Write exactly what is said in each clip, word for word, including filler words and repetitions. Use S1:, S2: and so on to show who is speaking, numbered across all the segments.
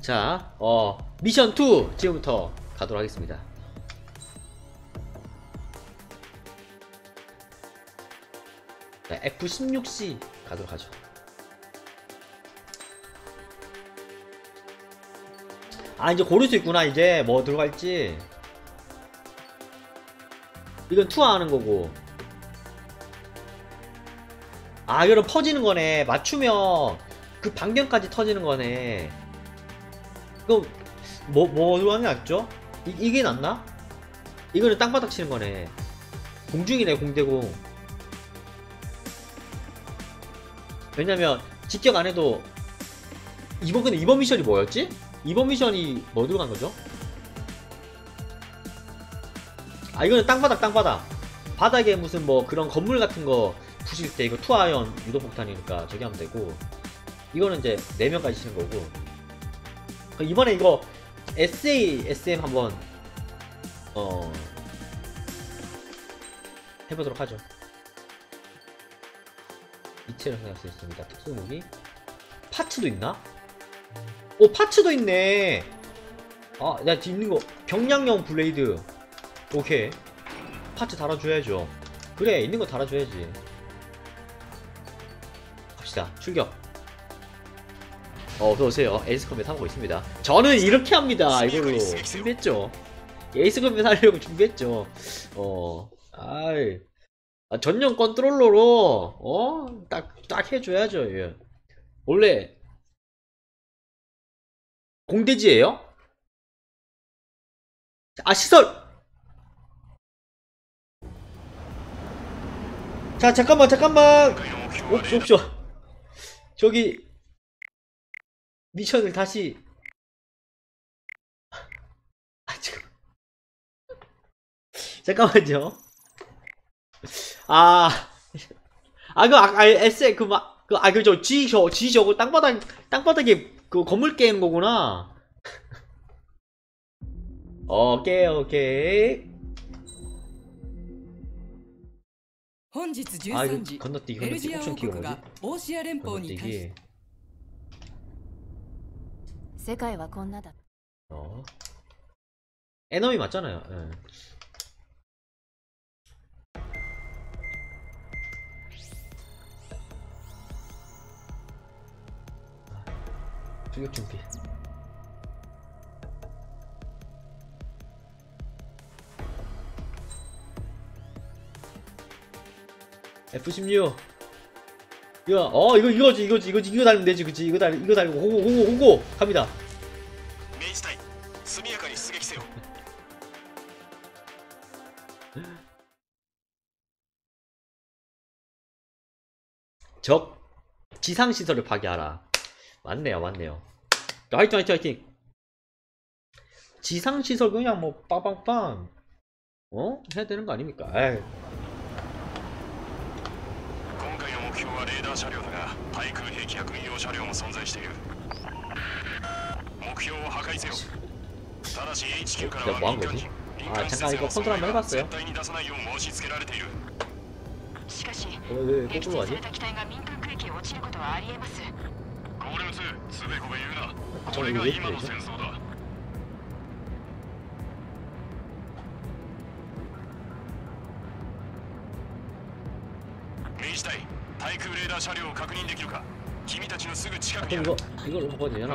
S1: 자, 어 미션 투 지금부터 가도록 하겠습니다. 자, 에프 십육 씨 가도록 하죠. 아, 이제 고를 수 있구나. 이제 뭐 들어갈지. 이건 투하하는 거고. 아, 이거는 퍼지는 거네. 맞추면 그 반경까지 터지는 거네. 이거 뭐, 뭐 하는 게 낫죠? 이, 이게 낫나? 이거는 땅바닥 치는 거네. 공중이네, 공대공. 왜냐면 직격 안 해도 이번 근데 이번 미션이 뭐였지? 이번 미션이 뭐 들어간 거죠? 아, 이거는 땅바닥 땅바닥. 바닥에 무슨 뭐 그런 건물 같은 거 부실 때 이거 투아이언 유도폭탄이니까 저기 하면 되고, 이거는 이제 네 명까지 치는 거고. 이번에 이거 에스에이, 에스엠 한번 어 해보도록 하죠. 이체를 생각할 수 있습니다. 특수무기 파츠도 있나? 오, 파츠도 있네. 아, 나 있는 거 경량용 블레이드. 오케이, 파츠 달아줘야죠. 그래, 있는 거 달아줘야지. 갑시다. 출격. 어, 어서오세요. 에이스 컴뱃 하고 있습니다. 저는 이렇게 합니다. 이걸로 준비했죠. 에이스 컴뱃 하려고 준비했죠. 어, 아이, 아, 전용 컨트롤러로 어? 딱, 딱 해줘야죠. 예. 원래 공대지예요? 아, 시설! 자, 잠깐만, 잠깐만! 옵, 옵쇼. 저기 미션을 다시. 아, 지금 잠깐만요. 아, 아, 그, 아, 에스에, 그, 막, 그, 아, 그, 저, G, 저, G, 저거, 땅바닥, 땅바닥에, 그, 건물 깨는 거구나. 오케이, 오케이. 아, 이거 건너뛰기, 건너뛰기, 옵션 키가 뭐지? 건너뛰기. 어. 에너미 맞잖아요. 예. 출격 준비. 에프 십육. 이거, 어, 이거, 이거지, 이거지, 이거지, 이거 달면 되지, 그치? 이거 달, 이거 달고, 호고, 호고, 호고, 갑니다. 적 지상시설을 파괴하라. 맞네요, 맞네요. 화이팅, 화이팅, 화이팅. 지상시설 그냥 뭐 빵빵빵 어? 해야 되는 거 아닙니까? 에이. 내가 뭐 한 거지? 아, 잠깐 이거 컨트롤 한번 해봤어요. 어, 왜, 왜 거꾸로 가지? 저 이거 왜 이렇게 되죠? 아, 그럼 이거, 이걸로 바꿔도 되잖아.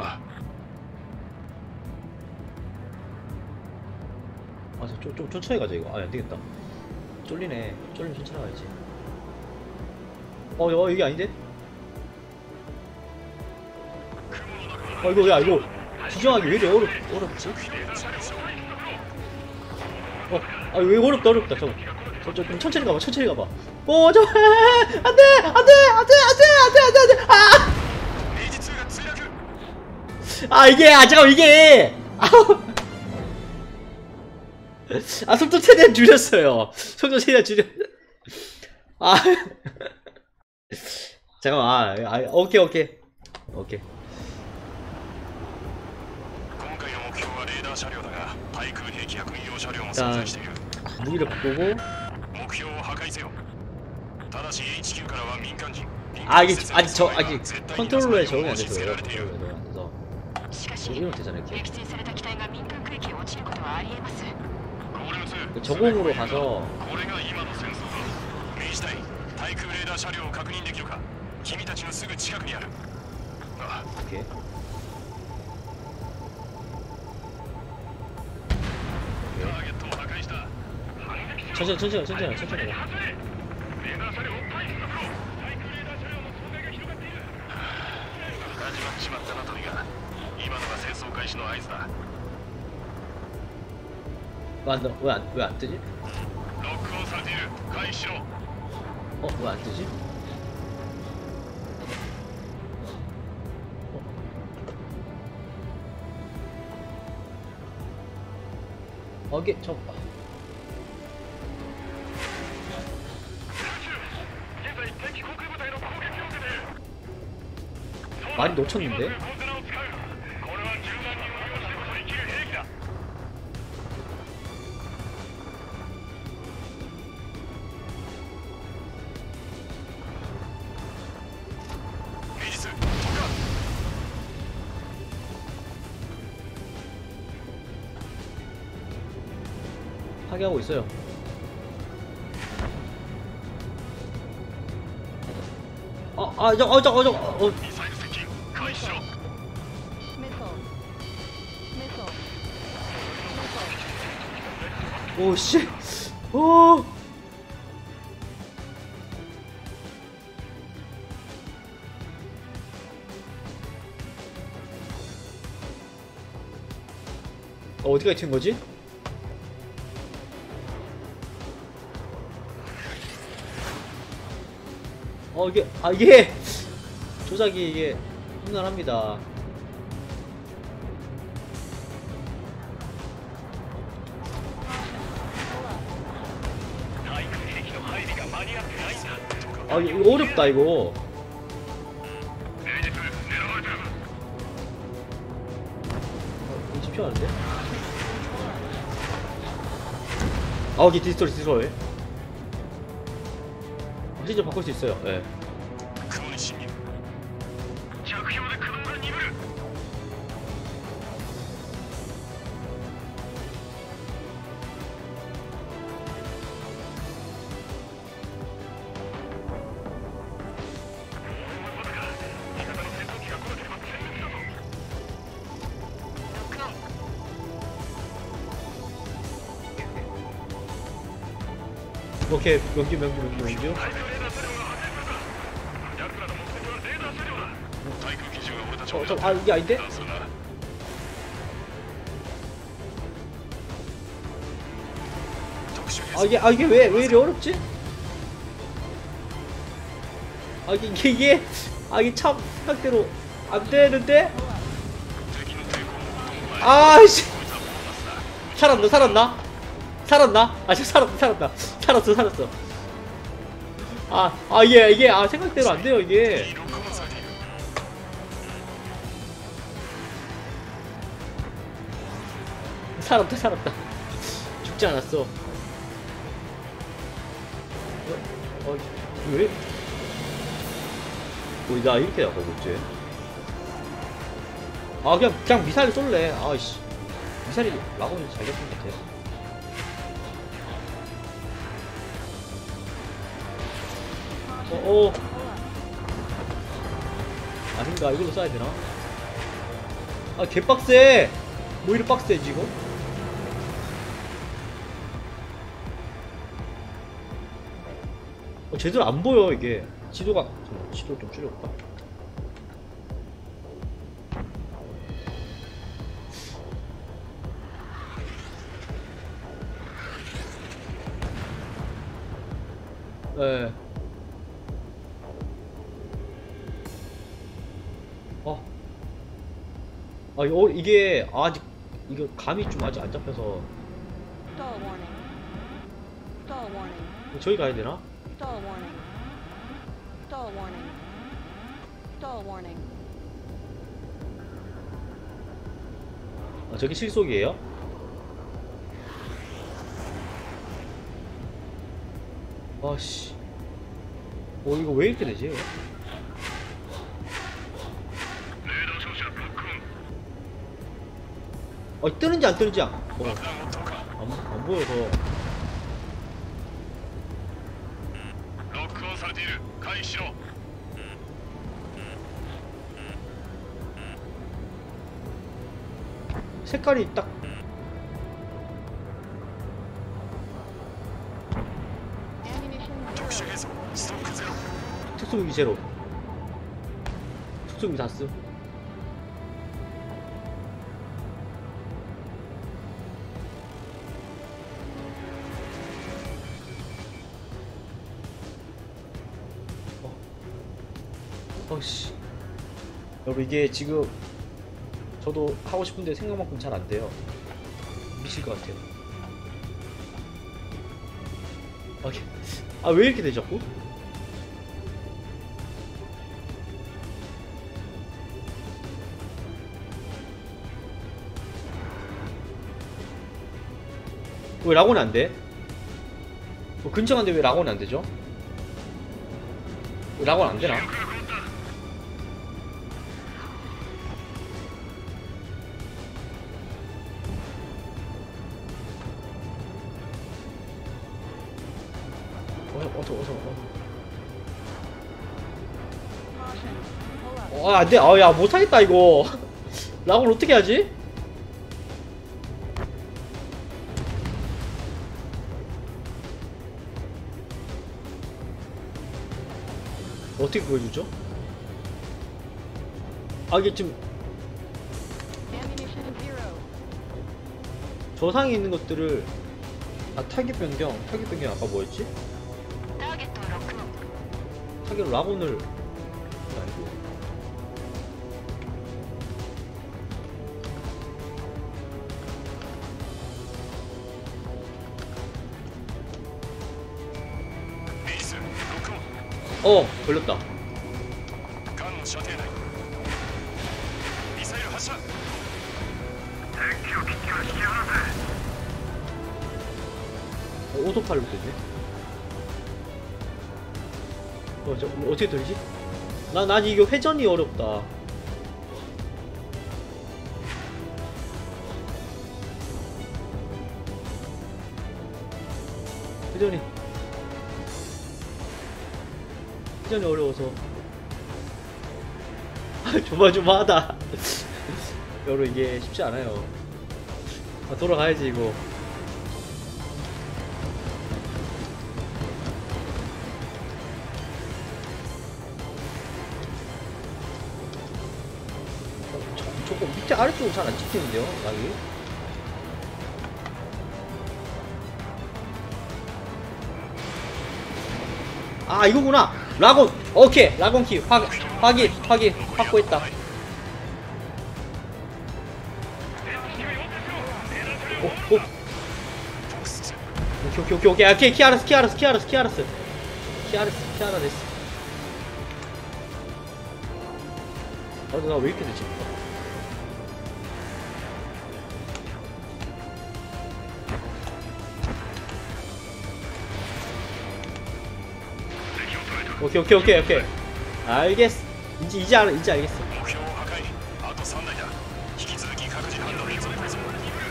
S1: 아, 좀, 좀 천천히 가자, 이거. 아, 안 되겠다. 쫄리네. 쫄리면 천천히 가야지. 어, 어, 이게 아닌데? 어, 이거, 야, 이거. 지정하기 왜 이렇게 어렵, 어렵지? 어, 아, 왜 어렵다, 어렵다. 저, 저, 저, 좀 천천히 가봐, 천천히 가봐. 어, 저, 안 돼! 안 돼! 안 돼! 안 돼! 안 돼! 안 돼! 안 돼! 안 돼! 아! 아, 이게, 아, 잠깐만, 이게! 아우! 아, 속도 최대한 줄였어요. 속도 최대한 줄였. 아. 잠깐만, 아, 아, 오케이, 오케이. 오케이. 일단, 무기를 바꾸고. 아, 이게, 아직 저, 아직 컨트롤러에 적응이 안 돼서, 컨트롤러에 적응이 안 돼서. 이러면 되잖아 이렇게.
S2: 撃墜された機体が民間区域へ落ちることはありえます。
S1: 저공으로 가서
S3: これが今の戦争だ。明治隊対空レーダー車両を確認できるか。君たちのすぐ近くにある。ああ
S1: 오케이. 천천히 천천히 천천히 천천히 가. 왜안 왜안 왜 안 뜨지? 어 왜 안 뜨지? 어 이게 저 많이 놓쳤는데? 파괴하고 있어요. 아, 아, 저, 어, 저, 어, 저, 어. 오, 씨. 오. 어, 어디가 튄 거지? 어 이게 아 이게 조작이 이게 험난합니다. 아 이거 어렵다 이거. 어, 쉽지 않은데? 아 여기 디스톨 디스톨. 진짜 바꿀 수 있어요. 예. 네. 오케이 명기 명기 명기 명기. 저, 저, 아, 이게 아닌데? 아, 이게, 아, 이게 왜, 왜 이리 어렵지? 아, 이게, 이게, 이게 아, 이게 참, 생각대로 안 되는데? 아이씨! 살았나, 살았나? 살았나? 아, 저 살았다, 살았다. 살았어, 살았어. 아, 아, 이게, 이게, 아, 생각대로 안 돼요, 이게. 살았다 살았다 죽지 않았어. 어, 어 왜? 어, 나 이렇게 나가고 있지. 아 그냥 그냥 미사일 쏠래. 아이씨 미사일이 라고는 잘 됐던 것 같아. 어어 어. 아닌가 이걸로 쏴야 되나? 아 개빡세. 뭐 이리 빡세 지금? 어, 제대로 안 보여 이게. 지도가 잠깐만, 지도 좀 줄여볼까? 네. 어. 아 이거 이게 아직 이거 감이 좀 아직 안 잡혀서. 저기 가야 되나? 아 저기 실속이에요? 아씨. 어 이거 왜 이렇게 되지? 어, 뜨는지 안 뜨는지 안, 어,
S3: 爆弾を投下
S1: 안, 안 보여서.
S3: ロックオンされている回避しろ
S1: 색깔이 딱.
S3: 特殊兵装ストックゼロ
S1: 특수무기 제로. 특수무기 다 쓰. 어. 어씨. 여러분 이게 지금 저도 하고 싶은데 생각만큼 잘 안 돼요. 미칠 것 같아요. 아, 왜 이렇게 되죠, 자꾸? 왜 락온 안 돼? 뭐 근처 간데 왜 락온 안 되죠? 왜 락온 안 되나? 어서 어서 어서 어. 아 안돼. 아야 못하겠다 이거. 락온 어떻게 하지? 어떻게 보여주죠? 아 이게 지금 저상에 있는 것들을 아 타겟 변경 타겟 변경 아까 뭐였지?
S2: ターゲットをロックオン
S1: 타겟 락온을 아니고
S3: 베이스ロックオン
S1: 어 걸렸다.
S3: 艦の射程内ミサイル発射敵を敵を引き離せ
S1: 어, 오토파일럿 됐네. 어, 저, 어떻게 돌리지? 나, 난 이거 회전이 어렵다. 회전이. 회전이 어려워서. 조마조마하다. 여러분, 이게 쉽지 않아요. 아, 돌아가야지, 이거. 조금 밑에 아래쪽으로 잘 안 찍히는데요, 락이? 아 이거구나. 락온. 오케이. 락온 키 확, 확인 확인 확보했다. 오, 오. 오케이 오케이 오케이 오케이. 키 알았어 키 알았어 키 알았어 키 알았어 키 알았어 키 알았어 됐어. 아 나 왜 이렇게 되지? 오케이 오케이 오케이 오케이 알겠어. 이제 이제 알 이제 알겠어.
S3: 目標を破壊あとさんだいだ引き続き各自判断で続行する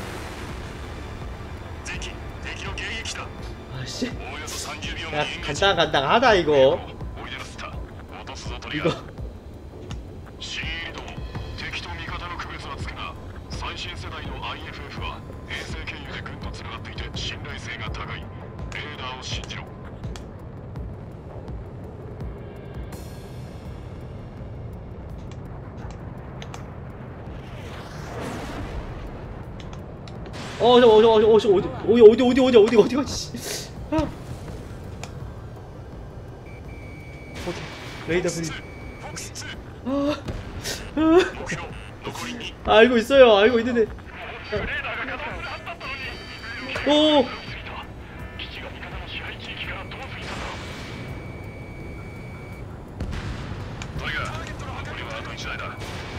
S3: 前期敵の迎撃だ
S1: 아씨
S3: おおよそさんじゅうびょう
S1: 야
S3: 後に演撃
S1: 간당간당하다 이거
S3: おいでのスター落とすぞトリガ
S1: 이거
S3: ーシールド敵と味方の区別はつくが最新世代の アイエフエフ は衛星経由で軍とつながっていて信頼性が高いレーダーを信じろ
S1: 어, 저, 어, 저, 어, 저, 어디, 어디, 어디, 어디, 어디, 어디, 어디, 어디, 씨. 아. 오케이. 레이더 브리.
S3: フォックスツー
S1: 아,
S3: 目標残りに
S1: 아, 알고 있어요. 알고 있는데.
S3: レーダーが稼働するはずだったのに
S1: 오,
S3: 基地が味方の支配地域から遠すぎたんだトリガー残りはあといちだいだ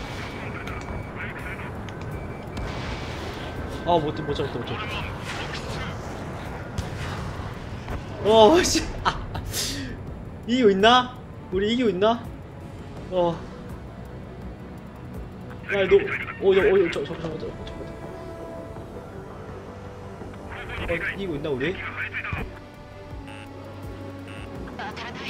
S1: 아, 못, 못 잡았다, 못 잡았다. 어, 씨. 아, 이기고 있나? 우리 이기고 있나? 어. 야, 너, 어, 야, 어, 저, 저, 저, 저, 저, 저. 이기고 있나 우리?
S2: 当たらない。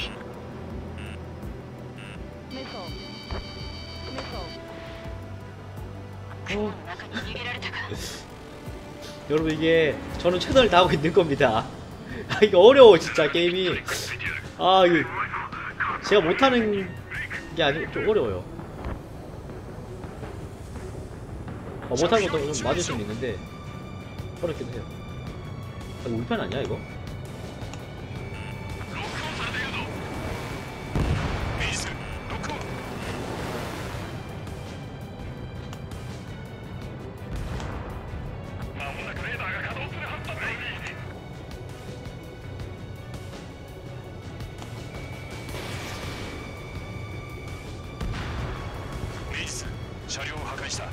S1: 어,
S2: 中に逃げられたか。
S1: 여러분 이게 저는 최선을 다하고 있는 겁니다. 아 이게 어려워 진짜 게임이. 아 이게 제가 못하는 게 아니고 좀 어려워요. 어, 못하는 것도 좀 맞을 수는 있는데 어렵기도 해요. 아, 이거 우리 편 아니야 이거?
S3: メイズロックオン。 間もなくレーダーが稼働するはずだ。メイズ車両を破壊した。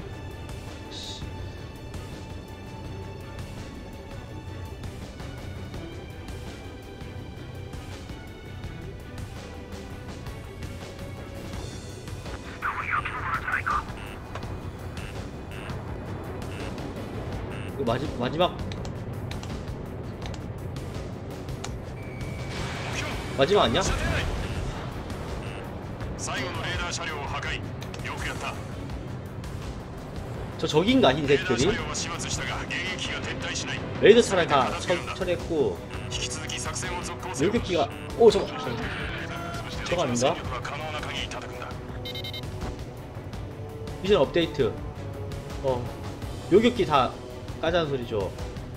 S1: 이거 마지, 마지막 마지막 아니야?
S3: 最後のレーダー車両を破壊。よくやった。
S1: 저 적인가
S3: レーダー
S1: 흰색들이?
S3: 車両は始末したが迎撃が撤退しない。
S1: 레이더 차량 다 처, 처리했고
S3: 引き続き作戦を続行する。
S1: 요격기가 오 저거 저거 저거 아닌가?
S3: 戦力は可能な限り叩くんだ。
S1: 미션 업데이트. 어 요격기 다 까자는 소리죠.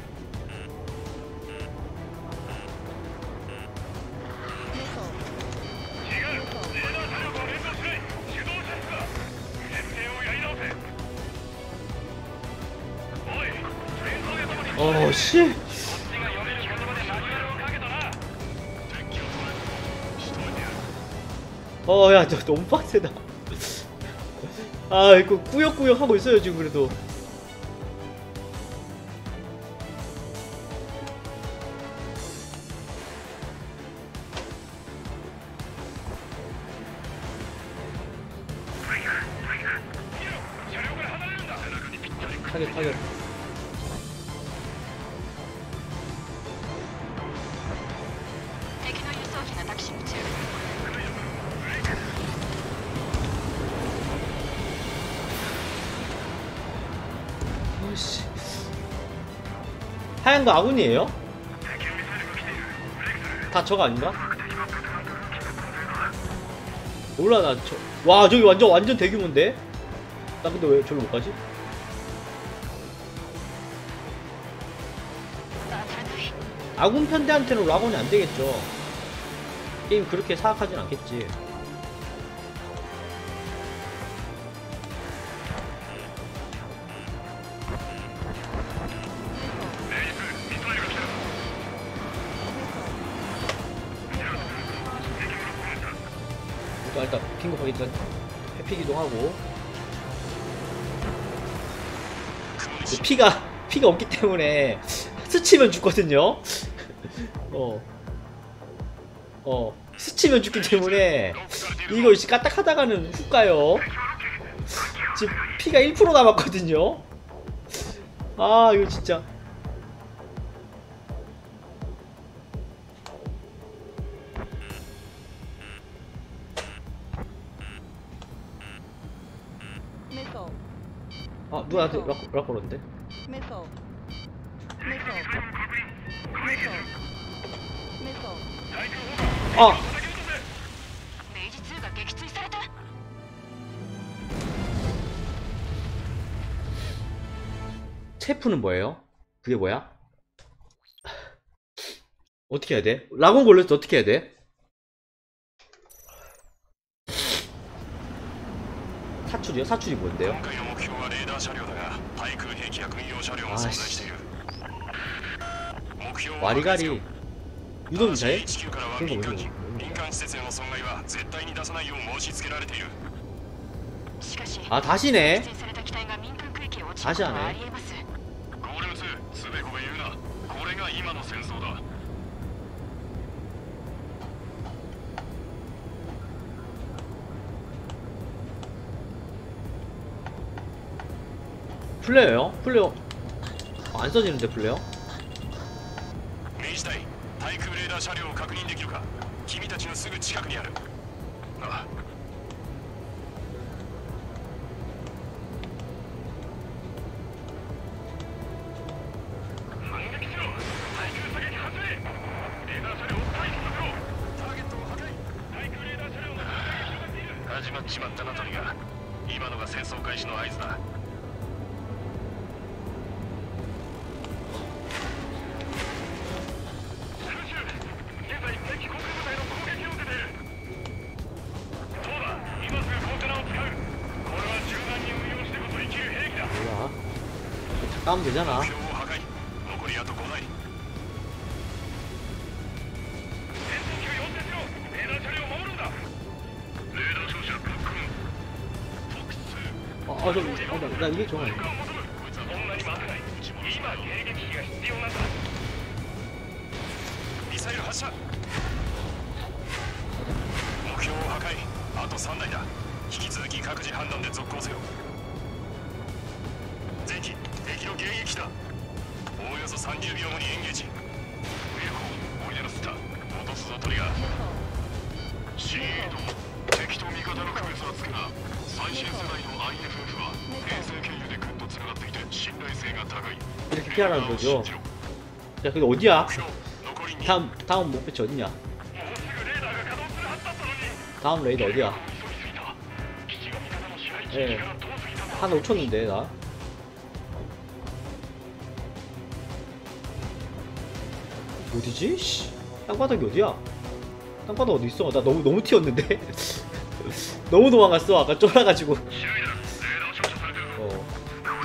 S1: 어 씨. 어, 야, 저 너무 빡세다. 아, 이거 꾸역꾸역 하고 있어요, 지금 그래도. 타겟, 타겟. 오씨. 하얀 거 아군이에요? 다 저거 아닌가? 몰라 나 저. 와 저기 완전 완전 대규모인데? 나 근데 왜 저기 못 가지? 아군 편대한테는 락원이 안 되겠죠. 게임 그렇게 사악하진 않겠지. 일단, 일단 핑크하기 일단 회피기도 하고. 피가 피가 없기 때문에 스치면 죽거든요. 어, 어 스치면 죽기 때문에 이거 이제 까딱하다가는 훅 가요. 지금 피가 일 퍼센트 남았거든요. 아 이거 진짜. 아 누나한테 락, 락 걸었는데? 아! 체프는 뭐예요? 그게 뭐야? 어떻게 해야 돼? 락원 걸렸을 때 어떻게 해야 돼? 사출이요? 사출이 뭔데요? 아씨 와리가리 유도미사일? 그런 거 뭐지? 아 다시네? 다시 하네. 플레어요? 플레어 안 써지는데 플레어?
S3: 明治隊対空レーダー車両を確認できるか。君たちのすぐ近くにある。ああ。反撃しろ。対空射撃始め。レーダー車両を退避させろ。ターゲットを破壊。対空レーダー車両の攻撃が広がっている。始まっちまったなトリガー。今のが戦争開始の合図だ。
S1: 까면 되잖아. 어, 어, 좀, 어, 나, 나 이게 좋아.
S3: 미사일発射. 목표破壊. あとさんだいだ. 引き続き各自判断で続行せよ. 前期敵の迎撃だ。おおよそさんじゅうびょうごにエンゲージ。ウェルコー、おいでのスター。落とすぞトリガー。シード、敵と味方の区別はつくな。最新世代の アイエフエフ は衛星経由で軍とつながっていて信頼性が高い。
S1: 이렇게 피하라는 거죠. 야, 근데 어디야? 다음, 다음 목표지 어디냐? 다음 레이더 어디야? 예. 한 오천인데 나. 어디지? 씨. 땅바닥이 어디야? 땅바닥 어디 있어? 나 너무 너무 튀었는데. 너무 도망갔어. 아까 쫄아가지고. 어.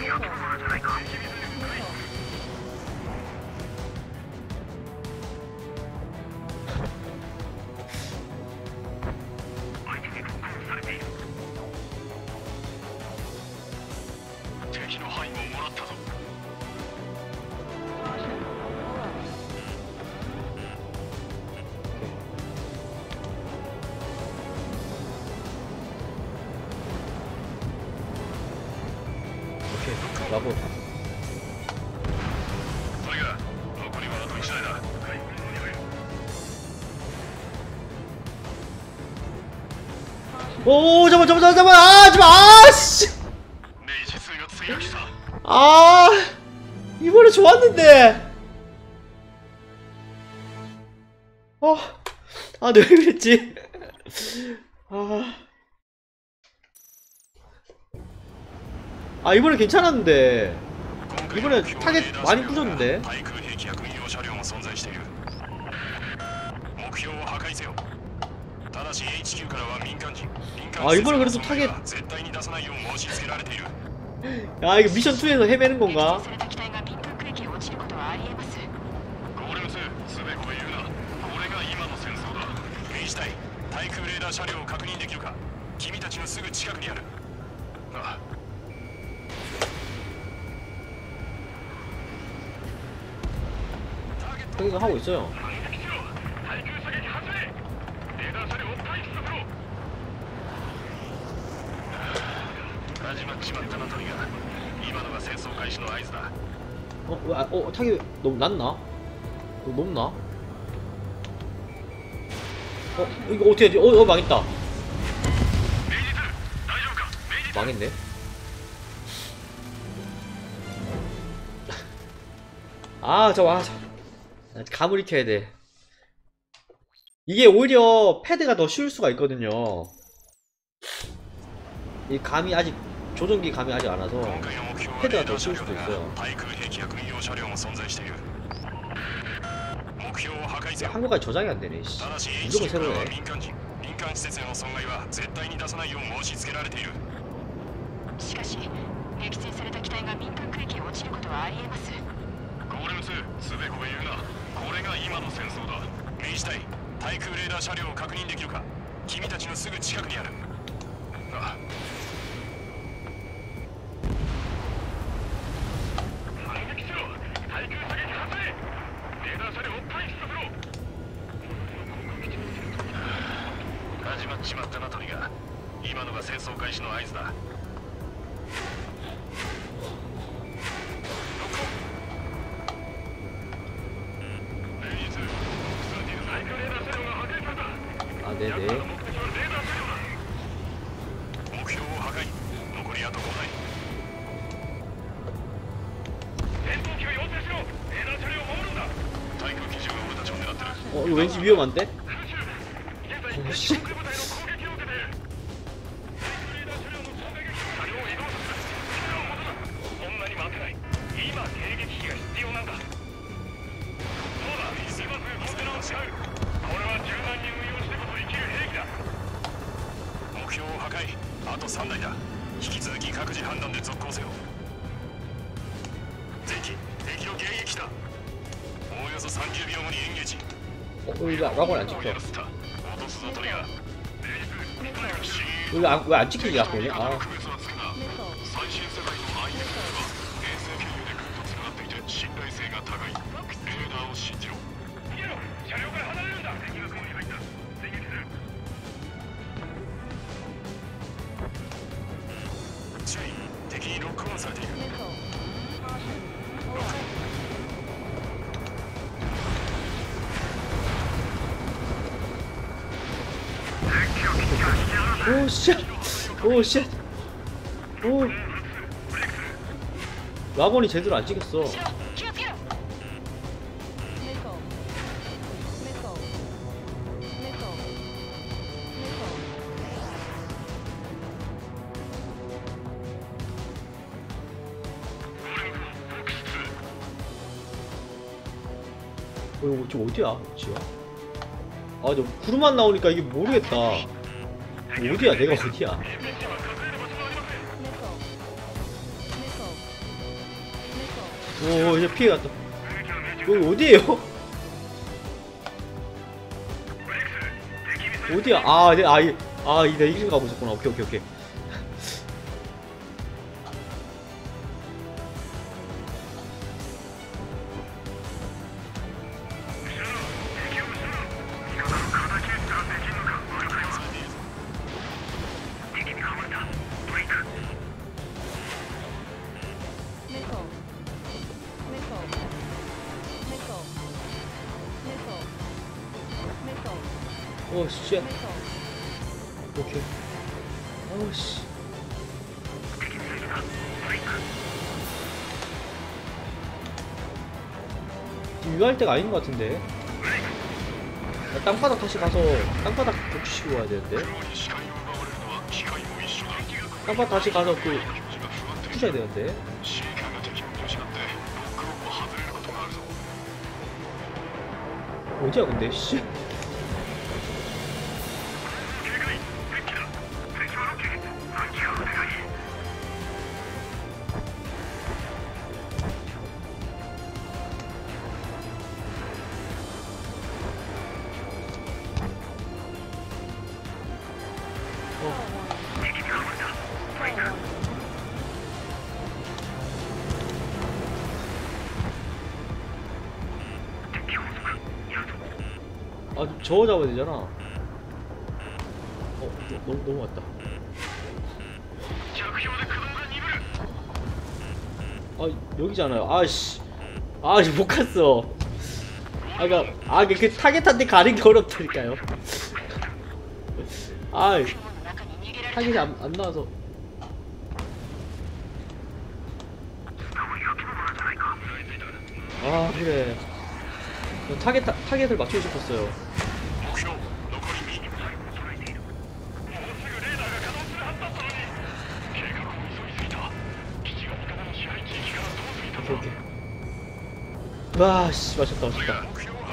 S1: 라고. 오, 잠깐, 잠깐, 잠깐, 아, 잠깐, 아, 씨. 아, 이번에 좋았는데. 어, 아, 내가 그랬지. 아. 아 이번에 괜찮았는데 이번에 타겟 많이 부셨는데. 아 이번에 그래도 타겟. 야 이거 미션 이에서 헤매는 건가? 그러니까 하고 있어요. 어, 왜, 아, 어, 타기 너무 낮나? 너무 높나? 어, 이거 어떻게 하지? 어, 어, 망했다. 망했네. 아, 저, 와, 저. 감을 익혀야 돼. 이게 오히려 패드가 더 쉬울 수가 있거든요. 이 감이 아직 조종기 감이 아직 안 와서 패드가 더 쉬울 수도 있어요. 한국까지 저장이 안 되네. 씨. 무조건 새로 해. 네네.
S3: 目標を破壊。残りあとごはい。戦闘機を要請しろ。レーダー車両を守るんだ。対空機銃が俺たちを狙ってる。
S1: 어 이거 왠지 위험한데?
S3: 現在
S1: 어, 씨.
S3: 航空部隊の攻撃を受けている。レーダー車両の衝撃車両を移動させる。時間を戻だ。そんなに待てない。今迎撃機が必要なんだ。そうだ、今すぐコンテナを使う。これは柔軟に運用してこそ生きる兵器だ。目標を破壊。あとさんだいだ。引き続き各自判断で続行せよ。前期敵を迎撃だ。おおよそさんじゅうびょうごにエンゲージ。
S1: 어 여기 라곤 안 찍혀.
S3: 落とすぞトリガー。
S1: 여기 안, 왜 안 찍히지 라곤이? 아
S3: 最新世代の アイエスエス は衛星経由で軍とつながっていて信頼性が高い。レーダーを信じろ。逃げろ。車両から離れるんだ。敵が雲に入った。追撃する。注意。敵にロックオンされている。
S1: 오 쉣! 오 쉣! 오 라곤이 제대로 안 찍혔어.
S2: 気をつけろ。
S1: 어 이거 지금 어디야? 지금? 아 저 구름만 나오니까 이게 모르겠다. 어디야? 내가 어디야? 오 이제 피해갔다. 여기 어디에요? 어디야? 아, 네, 아, 이, 아, 이, 내 이름 가고 있었구나. 오케이, 오케이, 오케이. 오, 쉣. 오케이. 오, 씨. 지금 이거 할 때가 아닌 것 같은데. 나 땅바닥 다시 가서 땅바닥 격추시키고 와야 되는데. 땅바닥 다시 가서 그 푸셔야 되는데. 어디야 근데 씨. 아, 저거 잡아야 되잖아. 어, 너, 너무, 너무 왔다. 아, 여기잖아요. 아씨. 아, 이제 못 갔어. 아, 그니까, 아, 그 타겟한테 가는 게 어렵다니까요. 아, 타겟이 안, 안 나와서. 아, 그래. 타겟, 타겟을 맞추고 싶었어요. 오케이, 오케이. 와, 씨, 맞췄다, 맞췄다.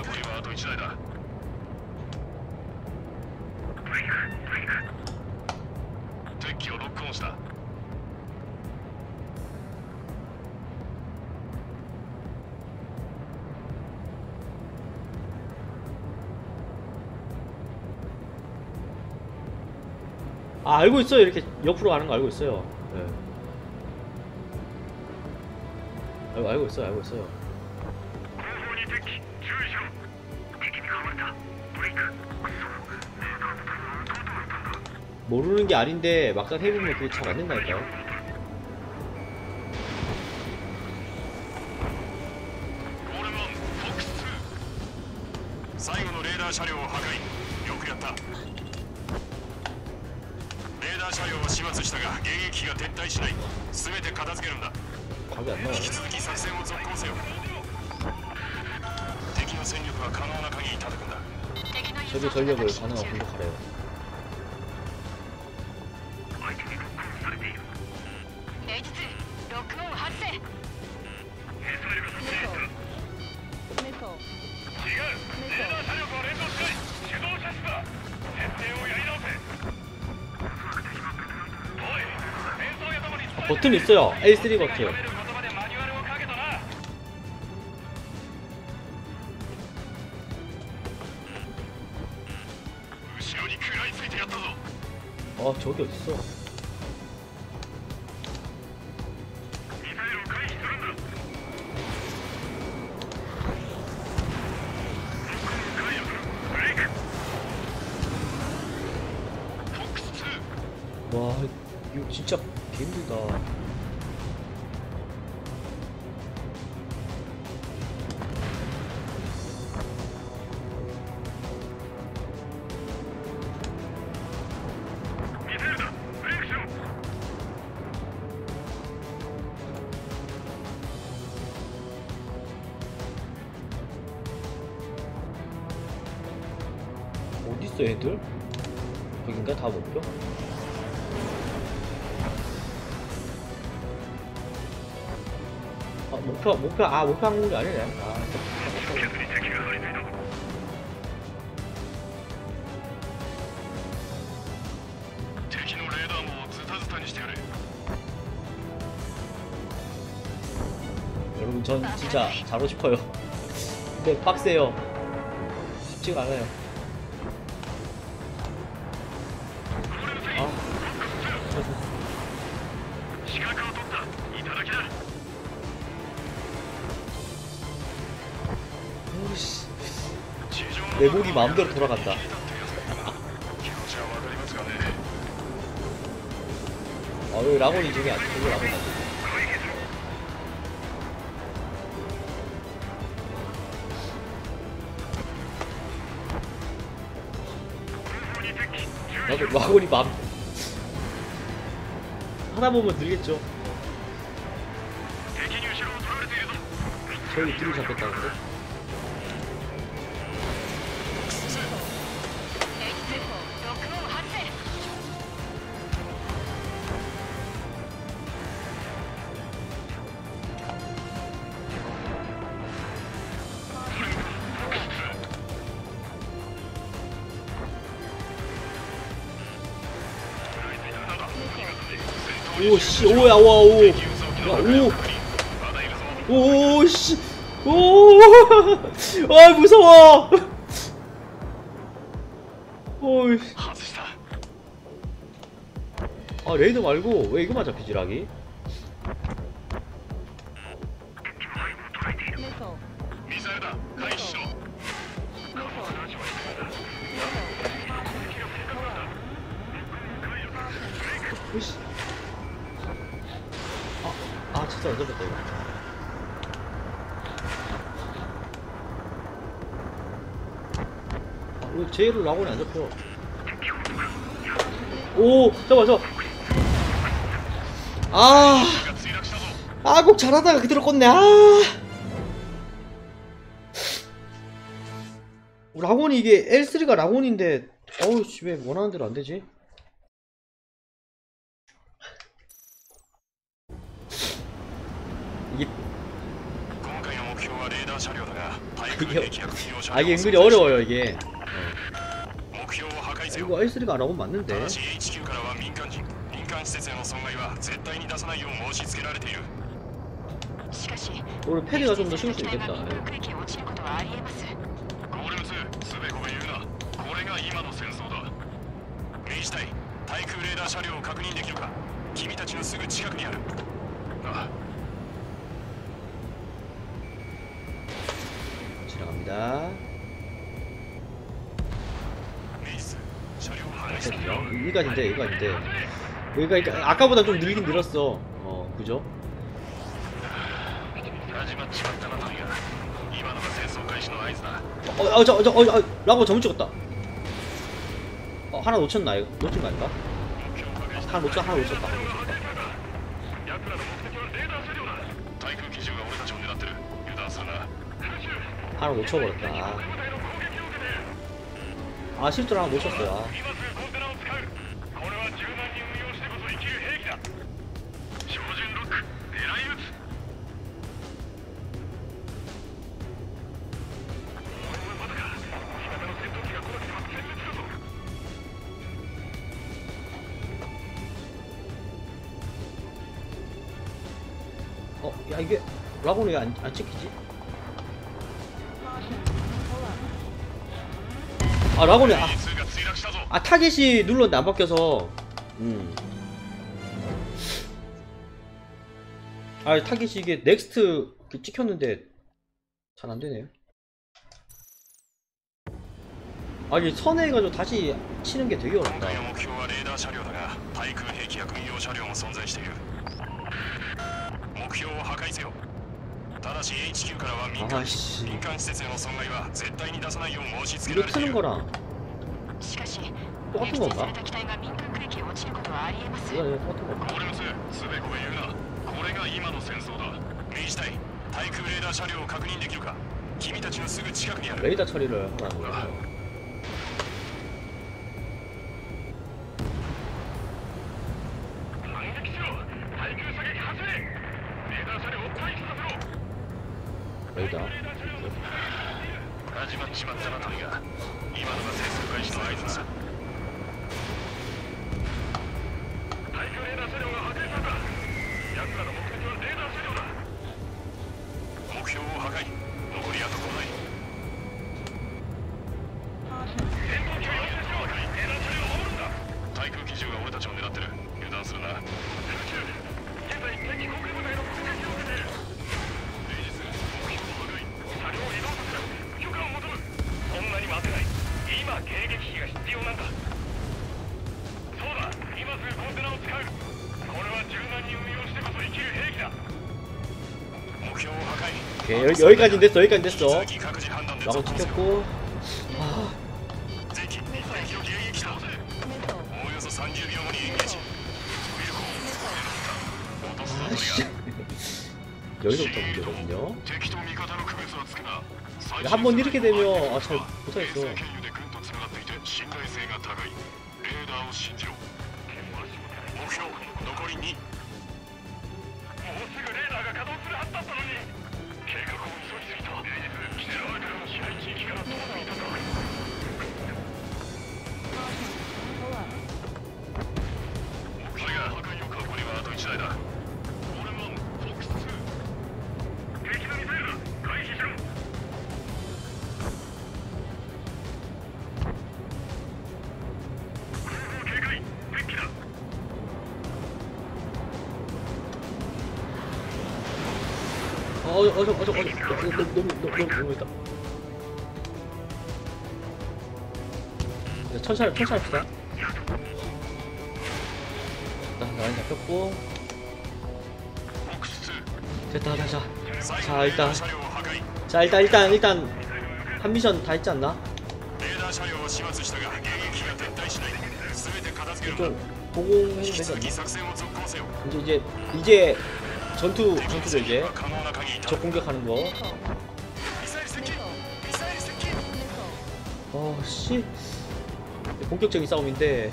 S1: 아, 알고 있어요. 이렇게 옆으로 가는 거 알고 있어요. 네. 알고, 알고 있어요. 알고 있어요. 모르는 게 아닌데 막상 해보면 그게 잘 안 된다니까요. 最後のレーダー車両を破壊。
S3: よくやった。レーダー車両は始末したが迎撃機が撤退しない。全て片付けるんだ。
S1: 답이 안 나와요.
S3: 引き続き作戦を続行せよ。敵の戦力は可能な限り叩くんだ。
S1: 적의 전력을 가능한 공격하래요.
S2: レイジツーロックオン発生。
S3: 違う。レーダー車力は連動しない。手動射出だ。設定をやり直せ。おい、戦争やともに
S1: 버튼 있어요. 에이 쓰리 버튼. 아 저기 어딨어? 와 이거 진짜 개힘들다. 어딨어 애들? 여긴가 다 목표? 아 목표 목표 아 목표 항공기 아니네. 아 여러분 전 진짜 자고 싶어요. 근데 빡세요. 쉽지가 않아요. 아. 오씨. 내 목이 마음대로 돌아간다. 아 여기 라곤이 저기 아직 저기 라곤 아직. 나도 라곤이 맘 하다 보면 늘겠죠. 저기 뒤로 잡혔다는데? 오씨 오야 와 오 야 오 오씨 오아 무서워. 오이 아 레이더 말고 왜 이거만 잡히지 락이? 오씨 아 진짜 안 잡혔다 이거. 아, 왜 제이로 라곤이 안 잡혀? 오 잡아 잡아. 아 아곡 잘하다가 그대로 껐네. 아 라곤이 이게 엘 쓰리가 라곤인데 어우씨 왜 원하는 대로 안 되지? 이게 이게 아 이게 은근히 어려워요 이게. 어. 이거 엘 쓰리가 라곤 맞는데. 오늘 패드가 좀 더 쉬울 수 있겠다. 지나갑니다. 여기까지인데 여기까지인데 여기가 아까보다 좀 늘긴 늘었어. 어 그죠? 어, 어, 저, 저, 어, 어, 라고 잘못 찍었다. 어, 하나 놓쳤나 이거? 놓친 거 아닌가?
S3: 目標を破壊した
S1: 하나 놓쳤 하나 놓쳤다. 하나
S3: これ
S1: 놓쳤다.
S3: は正解だ。ヤクラの目的はレーダー車両だ。対空機銃が俺たちを狙ってる。油断するな。復讐。
S1: 하나 놓쳐버렸다.
S3: 部隊の攻撃を受けている。
S1: 아 실수로 하나 놓쳤어요. 아.
S3: 今すぐコンテナを使う。これは柔軟に運用してこそ生きる兵器だ。標準ロック、狙い撃つ。お前まだか。味方の戦闘機が来なくては全滅だぞ。
S1: 어, 야 이게 라곤이 왜 안, 안 찍히지? 아 라곤이 아,
S3: 通が墜落したぞ。
S1: 아 타겟이 눌렀는데 안 바뀌어서 음. 아 타겟이 이게 넥스트 이렇게 찍혔는데 잘 안되네요. 아 이게 선회해가지고 다시 치는 게 되게
S3: 今
S1: 어렵다.
S3: 回の目標はレーダー車両だが、対空兵器や軍用車両も存在している。目標を破壊せよ。ただし エイチキュー からは民間
S1: 아씨
S3: 民間施設への損害は絶対に出さないよう申し付
S1: 이거
S3: けられてい
S1: 트는
S3: る。
S1: 거랑
S2: しかし
S1: 똑같은
S2: 撃墜さ
S1: 건가?
S2: れた機体が民間区域へ落ちることはありえます
S1: 이거 이거 똑같은 건가?
S3: コレムス、スベコが言うな。これが今の戦争だ。明治隊、対空レーダー車両を確認できるか。君たちのすぐ近くにある。
S1: 레이더 처리를 하라는 거죠.
S3: 反撃しろ。対空射撃始め。レーダー車両を回避させろ。
S1: 레이더.
S3: 始まっちまったなトリガー。今のが戦争開始の合図だ。対空レーダー車両が破壊された。奴らの目的はレーダー車両だ。目標を破壊。残りあとこない。戦闘機を要求しろ。レーダー車両を守るんだ。対空機銃が俺たちを狙ってる。油断するな。復讐。現在敵航空部隊の攻撃を受けている。レイジス、目標を破壊。車両を移動させる。許可を求む。そんなに待てない。今迎撃機が必要なんだ。そうだ。今すぐコンテナを使う。これは柔軟に運用してこそ生きる兵器だ。目標を破壊。
S1: 오케이 여기, 여기까지 됐어 여기까지 됐어.
S3: 引き続き各自判断で
S1: 라곤
S3: 続行せよ。
S1: 찍혔고. 아,
S3: 敵敵を迎撃した。おおよそさんじゅうびょうごにエンゲージ。ウィルコー。落とすぞトリ
S1: 아씨.
S3: ガー。
S1: 여기서부터 문제거든요.
S3: 敵と味方の区別はつくな。
S1: 한 번 이렇게 되면 아, 잘 못하겠어.
S3: 衛星経由で軍とつながっていて信頼性が高い。レーダーを信じろ。目標残りに。もうすぐレーダーが稼働するはずだったのに。計画を急ぎすぎた。キセラワイからの支配地域から遠くいたか。目標破壊を確保にはあといちだいだ。オレンワン、フォックスツー。敵のミサイルだ。回避しろ。 警戒、敵機だ。
S1: 어, 어, 어, 어, 어, 어, 너무, 너무, 너무, 너무 있다. 천천히, 천천히 합시다. 일단 라인 잡혔고.
S3: フォックスツー。
S1: 됐다, 됐다.
S3: 最後
S1: 자
S3: のレーダ
S1: 일단
S3: ー車両を破壊。
S1: 자 일단 일단 일단 한 미션 다 했지 않나?
S3: レーダー車両を始末したが迎撃が撤退しない。全て片付けるか。
S1: 좀 보공해도
S3: 引き
S1: 되지
S3: 続き
S1: 않나?
S3: 作戦を続行せよ。
S1: 이제 이제 이제 전투
S3: 敵
S1: 전투죠
S3: に
S1: 이제
S3: は可能な限りだ。
S1: 적 공격하는 거.
S3: ミサイル接近。ミサイル接近。
S1: 어 씨. 본격적인 싸움인데.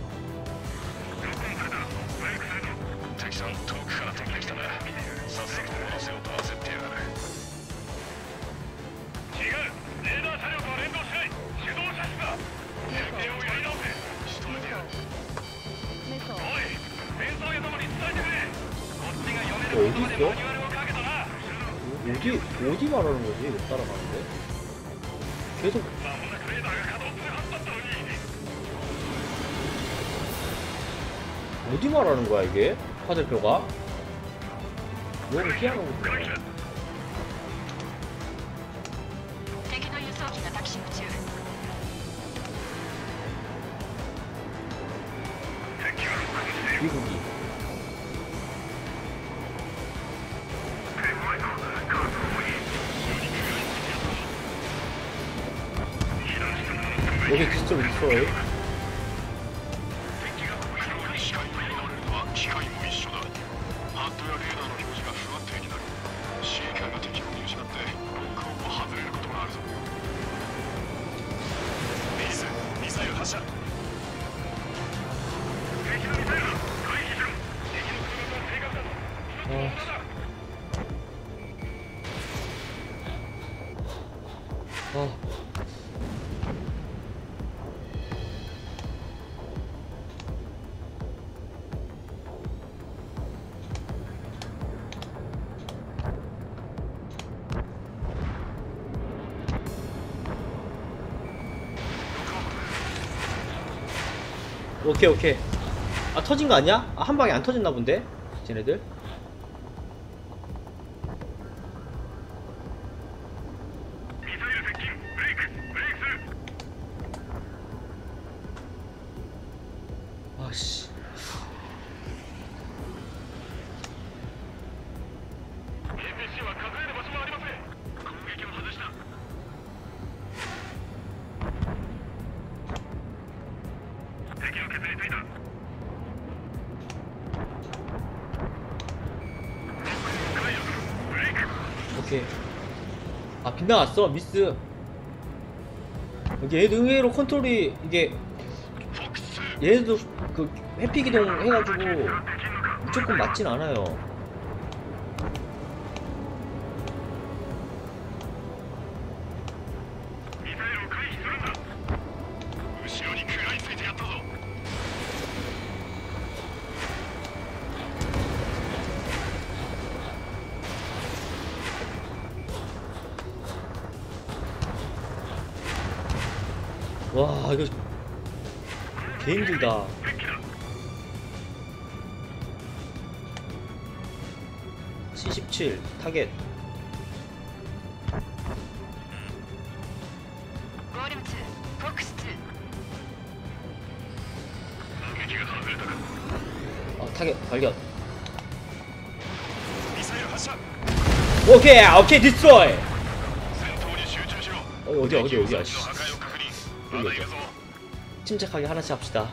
S3: 敵さん遠くから飛んできたな。早速戻せよと焦ってやがる。違う。レーダー車両とは連動しない。手動車種だ。設定をやり直せ。仕留めてやる。おい、戦争屋どもに伝えてくれ。こっちが読める言葉でマニュアルをかけたな。
S1: 어디 어디 말하는 거지? 이거 따라가는데? 계속
S3: まもなくレーダーが稼働するはずだったのに。
S1: 어디 말하는 거야 이게? 화살표가? 뭐를 피하는 거야?
S2: 敵の輸送機がタキシング中
S1: 미국이 여기 디지털 디스트로이 어. 오케이 오케이. 아 터진 거 아니야? 아, 한 방에 안 터졌나 본데? 쟤네들?
S3: 미사일 새끼 브레이크 브레이크.
S1: 아씨.
S3: 에이피씨와 가까이의場所はありません。攻撃を外した。敵のケツについた。
S1: 오케이. 아 빗나갔어 미스. 이게 얘도 의외로 컨트롤이 이게 얘네도 그 회피 기동 해가지고 무조건 맞진 않아요. 와 이거 개 힘들다. 칠십칠 타겟.
S2: ゴーレムツーフォックスツー
S1: 어, 타겟 발견.
S3: ミサイル発射。
S1: 오케이 오케이 디스트로이.
S3: 戦闘に集中しろ。
S1: 어, 어디야 어디야 어디야.
S3: 敵の破壊を確認。まだいるぞ。
S1: 침착하게 하나씩 합시다.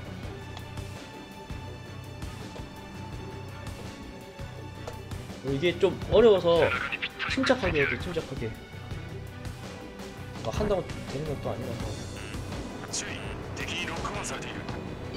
S1: 이게 좀 어려워서 침착하게 해도 침착하게. 막 한다고 되는 것도 아니라서.
S3: 注意、敵にロックオンされている。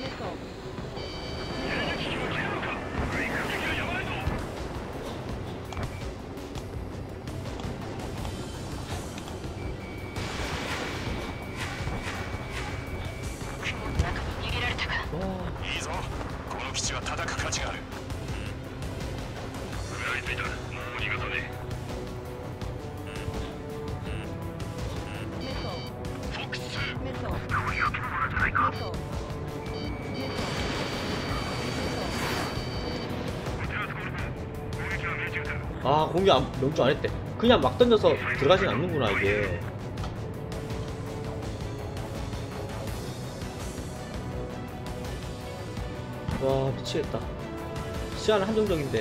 S2: 雲の中に逃げられたか。
S1: 와,
S3: いいぞ。この基地は叩く価値がある。食らいついた。もう逃がさねえ。フォックスツー。
S1: 아 공격 안, 명중 안 했대. 그냥 막 던져서 들어가진 않는구나 이게. 와 미치겠다. 시야는 한정적인데.
S3: い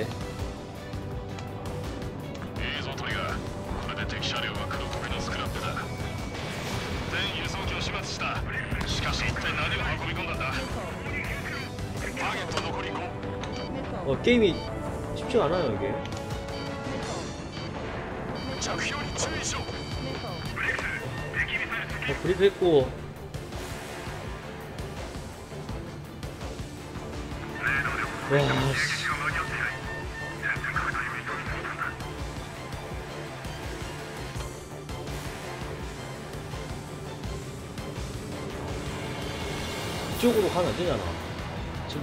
S3: いぞトリガー。これで敵車両は黒焦げのスクラップだ。全輸送機を始末した。しかし一体何を運び込んだんだ。ターゲット残りご。
S1: 어 게임이 쉽지가 않아요 이게.
S3: 着氷に注意しろ。
S1: 어, 브리프 했고. 와 씨. 이쪽으로 가면 안 되잖아. 지금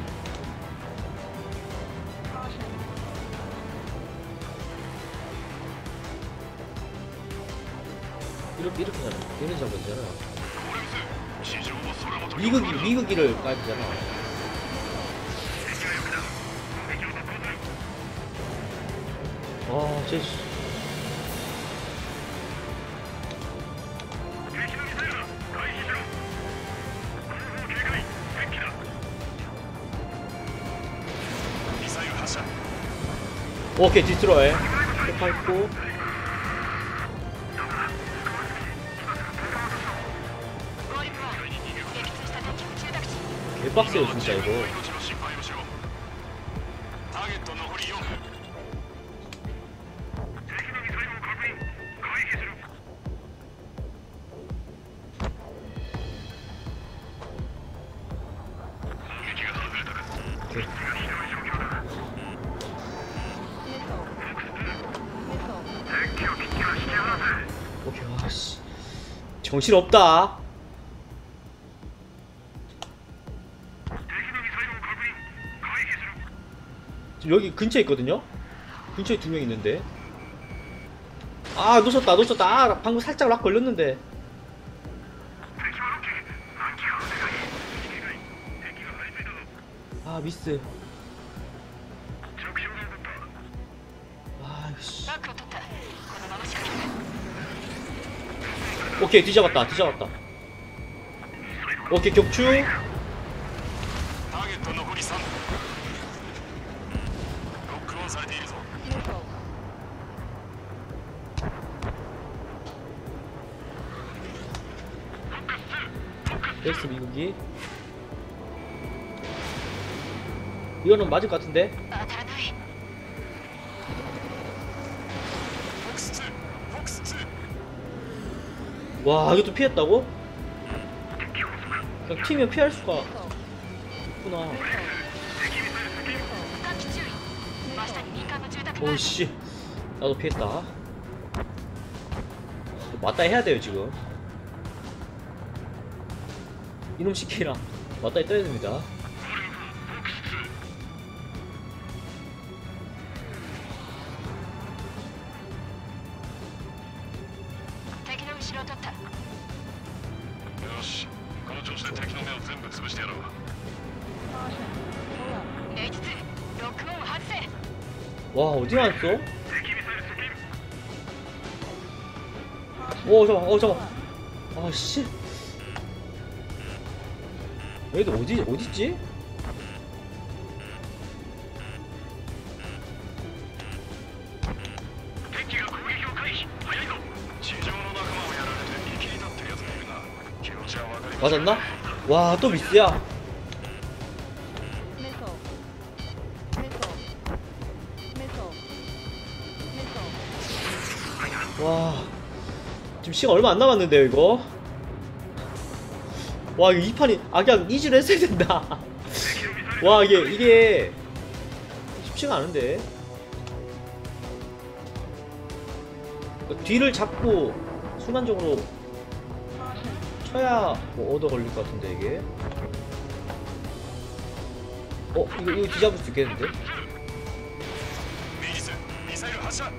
S1: 이렇게 이렇게 하잖아. 얘는 잡아야 되잖아.
S3: 地上も空も飛び
S1: 미국이 미국이를 까야 되잖아. 아, 쟤. 씨.
S3: 敵のミサイルだ。回避しろ。後方警戒。敵機だ。ミサイル発射。
S1: 오케이 디스트로이. 페파 있고.
S2: ゴーレムワン撃墜した敵宇宙宅地。
S1: 개빡세요 진짜 이거.
S3: 命の心配をしろ。ターゲット残りよん。敵のミサイルを確認。回避しろ。攻撃が外れたか。
S1: 오케이.
S3: ひどい状況だ。敵機を切っては引き離せ。
S1: 오케이 와 씨. 정신없다. 지금 여기 근처에 있거든요? 근처에 두 명 있는데. 아 놓쳤다 놓쳤다. 아 방금 살짝 락 걸렸는데. 아 미스. 아이씨.
S2: バックを取ったこのまましか行く
S1: 오케이 뒤잡았다 뒤잡았다. 오케이 격추.
S3: ターゲット残りさん。ロックオンされているぞ。
S1: 에이스 미국이. 이거는 맞을 것 같은데.
S2: 当たらない
S3: フォックスツー、フォックスツー。
S1: 와 이것도 피했다고? 그냥 튀면 피할 수가 없구나.
S2: 換気注意真下に民間の住宅が
S1: 오씨 나도 피했다. 맞다 해야 돼요 지금. 이놈 시키랑 맞다 떠야 됩니다.
S2: 다
S3: よし、この調子で敵の目を全部潰してやろう。
S2: エイチツー ロックオンを外せ
S1: 와 어디 갔어? 오 잠깐 어 잠깐 아씨 얘들 어디 어딨지?
S3: 敵が攻撃を回避。早いぞ。地上の仲間をやられて見切り立ってるやつがいるな。気持ちはわかります。
S1: 맞았나? 와 또 미스야. 와 지금 시간 얼마 안 남았는데요 이거. 와 이거 이 판이 아 그냥 이지를 했어야 된다. 와 이게 이게 쉽지가 않은데. 그러니까 뒤를 잡고 순간적으로 쳐야 뭐 얻어 걸릴 것 같은데 이게. 어 이거 이거 뒤잡을 수 있겠는데?
S3: メイリス、ミサイル発射。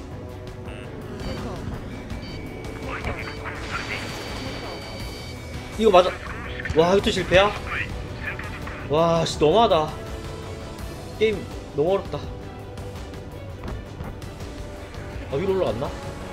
S1: 이거 맞아. 와 이것도 실패야? 와 씨 너무하다. 게임 너무 어렵다. 아 위로 올라갔나?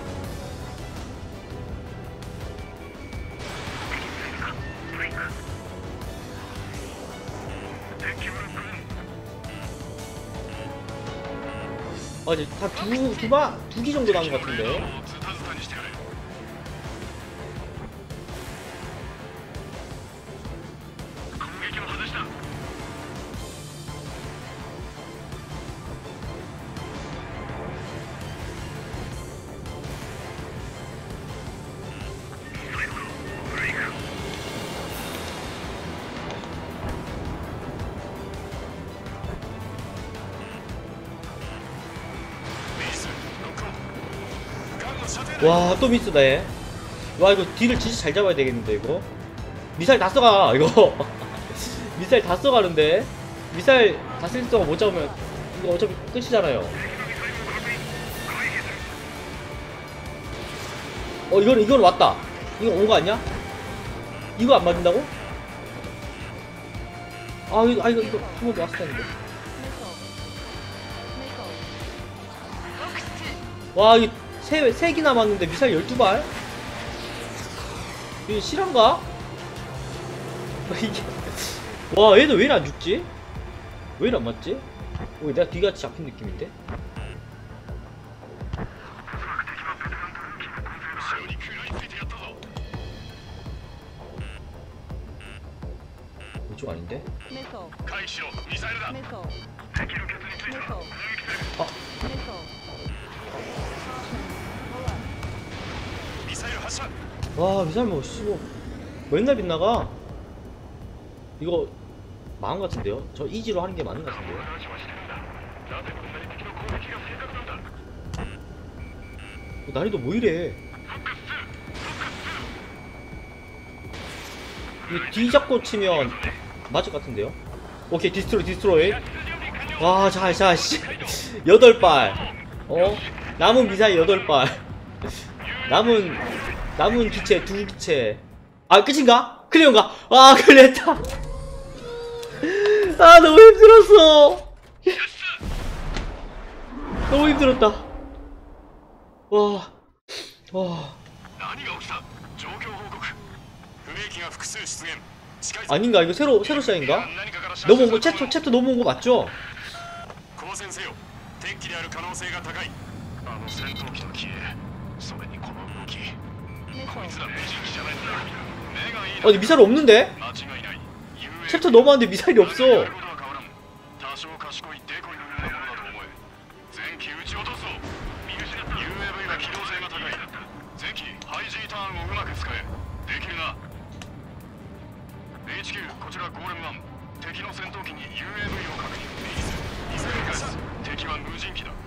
S1: 아 이제 한두두바두 기 정도 남은 것 같은데.
S3: ズタズタにしてくれ。 攻撃を外した。 メイリス、ロックオン。ガンの射程内。
S1: 와 또 미스다 얘. 와 이거 딜을 진짜 잘 잡아야 되겠는데 이거. 미사일 다 써가 이거. 미사일 다 써가는데. 미사일 다 쓸 동안 못 잡으면 이거 어차피 끝이잖아요. 어 이거는 이건 왔다. 이거 온 거 아니야? 이거 안 맞는다고? 아 이거 아 이거 이거 한 번도 왔을 텐데.
S2: フォックスツー
S1: 와 이거 세, 세 개 남았는데 미사일 열두 발? 이게 실한가? 이게 와 얘도 왜 안 죽지? 왜 안 맞지? 어, 내가 뒤같이 잡힌 느낌인데?
S3: 後ろに食らいついてやったぞ。
S1: 이쪽 아닌데?
S3: 回避しろ、ミサイルだ。敵のケツについた。攻撃する。
S1: 아
S3: ミサイル発射。
S1: 와 미사일 뭐 씨뭐 맨날 빗나가. 이거 망한 것 같은데요? 저 이지로 하는 게 맞는 것 같은데요?
S3: 話はしてるんだ。なぜこんなに敵の攻撃が正確なんだ。
S1: 난이도 뭐 이래?
S3: フォックスツー、フォックスツー。
S1: 이 D 잡고 치면 맞을 것 같은데요? 오케이, 디스트로이, 디스트로이. 와, 자, 자, 씨. 여덟 발. 어? 남은 미사일 여덟 발. 남은, 남은 기체 두 기체. 아, 끝인가? 클리어인가? 아, 클리어했다. 아, 너무 힘들었어. 너무 힘들었다. 와, 와.
S3: 何が起きた状況報告不明機が複数出現近い
S1: 아닌가? 이거 새로, 새로 시작인가?
S3: 何かから
S1: 넘어온 거, 챕터, 챕터 넘어온 거 맞죠?
S3: 交戦せよ敵機である可能性が高いあの戦闘機の機影それにこの動きこいつら無人機じゃないんだ目がいい
S1: 아니, 미사일 없는데?
S3: 間違いない
S1: 챕터 넘어왔는데 미사일이 없어.
S3: やることは変わらん多少賢いデコイのようなものだと思え前期撃ち落とすぞ見失った ユーエーブイ は機動性が高い前期ハイ G ターンをうまく使えできるな エイチキュー こちらゴーレムワン敵の戦闘機に ユーエーブイ を確認ミサイル返す敵は無人機だ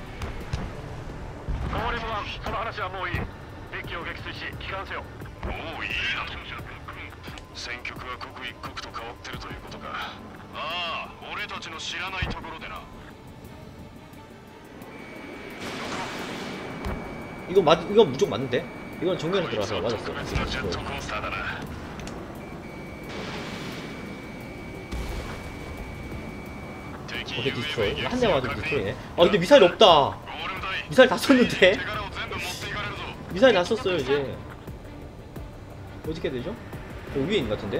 S3: ゴーレムワンその話はもういい敵機を撃墜し帰還せよもういいだと戦局は刻一刻と変わってるということかああ俺たちの知らないところでな
S1: 이거 맞, 이거 무조건 맞는데? 이건 정면에 들어가서 맞았어.
S3: 特別なジェットコースターだな
S1: 오케이, 디스트로이. 한 대 맞으면 디스트로이네. 아, 근데 미사일 없다. 미사일 다 썼는데? 미사일 다 썼어요, 이제. 어떻게 되죠? 어, 위에 있는 것 같은데?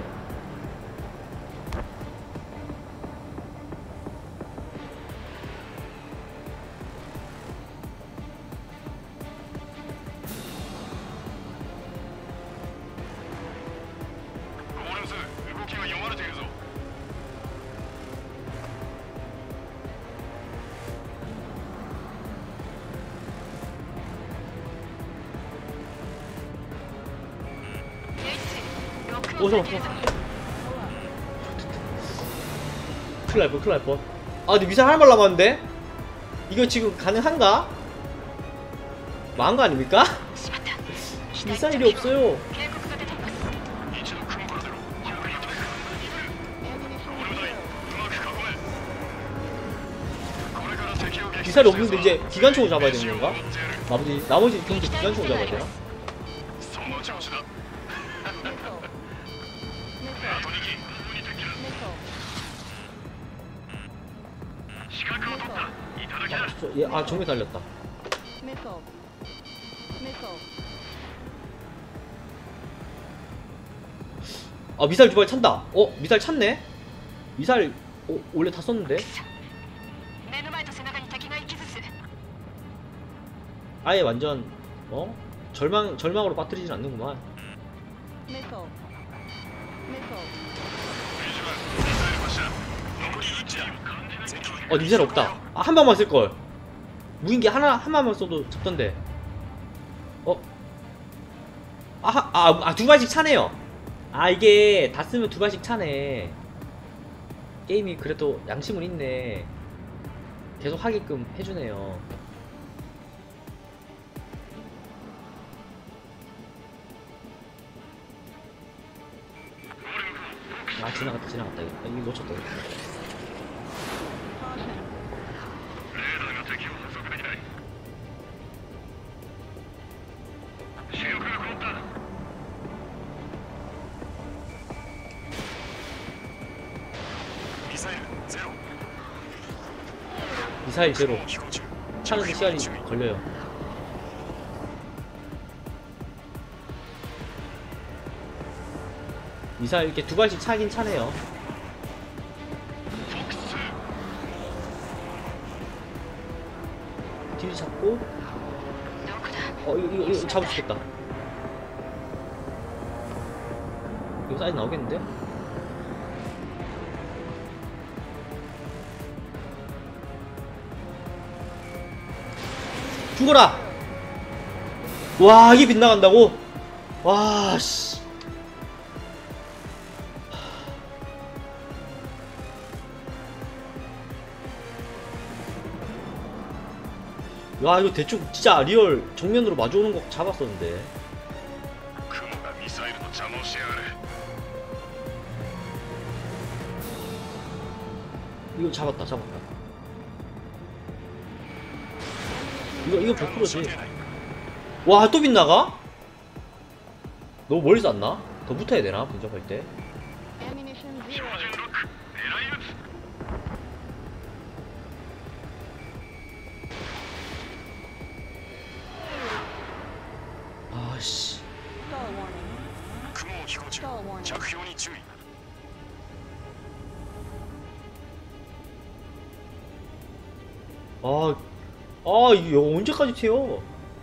S1: 오, 잠깐만, 잠깐만. 큰일 날 뻔, 큰일 날 뻔. 아, 근데 미사일 하나만 남았는데? 이거 지금 가능한가? 망한 거 아닙니까? 미사일이 없어요. 미사일이 없는데 이제 기관총을 잡아야 되는 건가? 나머지, 나머지 경기 기관총을 잡아야 되나? 아, 얘, 아, 정면 달렸다. 아, 미사일 두 발 찬다. 어, 미사일 찼네? 미사일, 어, 원래 다 썼는데? 아예 완전, 어? 절망, 절망으로 빠뜨리진 않는구만. 어, 미사일 없다. 아, 한 방만 쓸걸. 무인기 하나, 한 방만 써도 잡던데. 어? 아, 아, 아, 두 발씩 차네요. 아, 이게 다 쓰면 두 발씩 차네. 게임이 그래도 양심은 있네. 계속 하게끔 해주네요. 아, 지나갔다, 지나갔다. 이거, 이거 놓쳤다. 이거. 미사일 제로. 차는데 시간이 걸려요. 미사일 이렇게 두 발씩 차긴 차네요. 뒤를 잡고. 어, 이거, 이거, 이거 잡을 수 있겠다. 이거 사이즈 나오겠는데? 죽어라! 와, 이게 빗나간다고? 와, 씨. 야, 이거 대충 진짜 리얼 정면으로 마주오는 거 잡았었는데. 이거 잡았다 잡았다. 이거 이거 백 퍼센트지. 와 또 빗나가? 너무 멀리 쐈나? 더 붙어야 되나 분석할 때?
S2: Ammunition
S3: 標
S2: zero.
S3: 準ロック狙い撃つ
S1: 아씨.
S2: Stall warning.
S3: 雲を飛行中
S2: Stall warning.
S3: 着氷に注意
S1: 아, 아 이거 언제까지 튀어?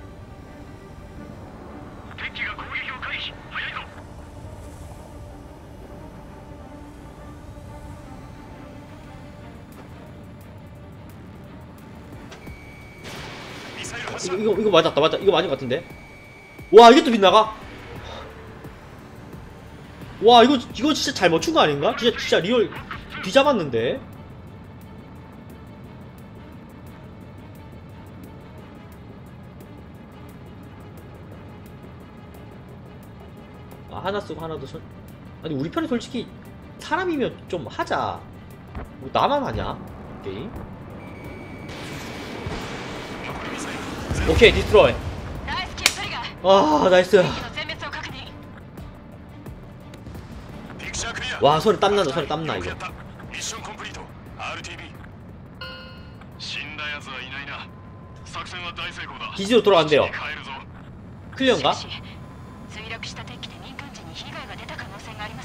S3: 敵機が攻撃を回避早いぞ ミサイル発射
S1: 이거 이거 이거 맞았다 맞다 이거 맞은 것 같은데. 와 이게 또 빗나가? 와 이거 이거 진짜 잘 맞춘 거 아닌가? 진짜 진짜 리얼 뒤잡았는데. 아 하나 쓰고 하나 더 설. 아니 우리 편은 솔직히 사람이면 좀 하자. 뭐 나만 하냐 게임?
S3: 残りミサイルゼロ
S1: 오케이 디스트로이.
S2: ナイスキルトリガー。
S1: 아 나이스.
S2: 敵機の全滅を確認。
S3: ピクチャークリア
S1: 와 손에 땀난다 손에 땀나
S3: よく
S1: 이거.
S3: やったミッションコンプリート アールティービー 死んだ奴はいないな作戦は大成功だ
S1: 기지로 돌아간대요.
S3: 帰るぞ
S1: 클리어인가?
S2: しかし墜落した敵機で民間人に被害が出た可能性があります。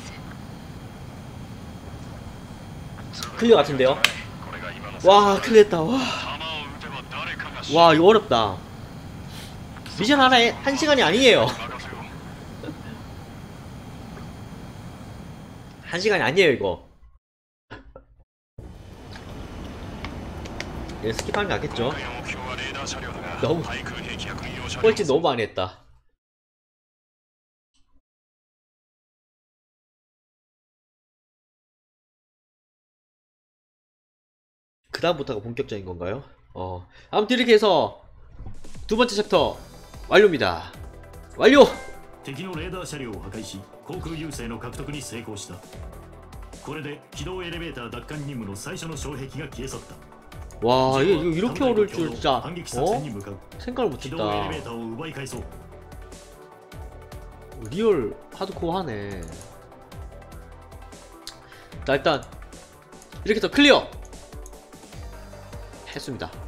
S1: 클리어 같은데요?
S3: これが今の
S1: 와 클리어했다. 와.
S3: 弾を撃てば誰かが死ぬ
S1: 와 이거 어렵다. 미션 하나에 한 시간이 아니에요.
S3: 任せろ
S1: 한 시간이 아니에요 이거. 얘 스킵하는 게 낫겠죠?
S3: 今回の目標はレーダー車両だが
S1: 너무
S3: 対空兵器や軍用車両
S1: 뻘짓 너무 많이 했다. 그 다음부터가 본격적인 건가요? 어 아무튼 이렇게 해서 두 번째 챕터 완료입니다. 완료!
S4: 敵のレーダー車両を破壊し航空優勢の獲得に成功した。これで機動エレベーター奪還任務の最初の障壁が消え去った。
S1: 와 이게 이거 이렇게 어려울 줄 진짜
S4: 反撃作戦
S1: 어?
S4: に向かう。
S1: 생각을
S4: 機動エレベ
S1: 못했다.
S4: ーターを奪い返そう。
S1: 리얼 하드코어하네. 자 일단 이렇게 해서 클리어 했습니다.